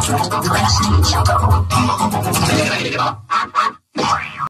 突然的突然声音小客户。这个吧。